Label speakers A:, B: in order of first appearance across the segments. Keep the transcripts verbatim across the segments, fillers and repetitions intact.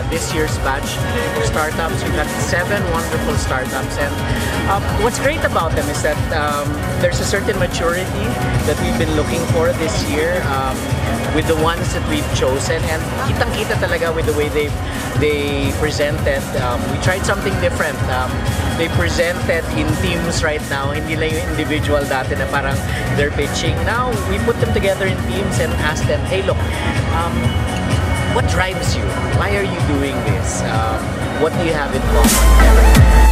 A: this year's batch of startups. We've got seven wonderful startups, and um, what's great about them is that um, there's a certain maturity that we've been looking for this year um, with the ones that we've chosen, and kitang-kita talaga with the way they they presented. Um, we tried something different. Um, they presented in teams right now, hindi lang yung individual dati na parang they're pitching. Now, we put them together in teams and ask them, hey look, um, what drives you? Why are you doing this? Um, what do you have in common?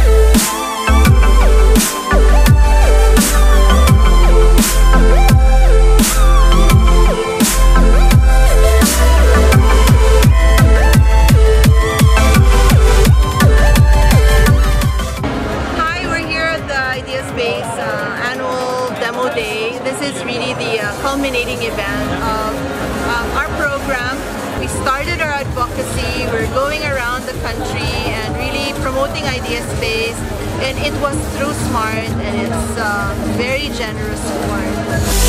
B: IdeaSpace uh, annual demo day. This is really the uh, culminating event of um, our program. We started our advocacy, we're going around the country and really promoting IdeaSpace, and it was through SMART, and it's uh, very generous support.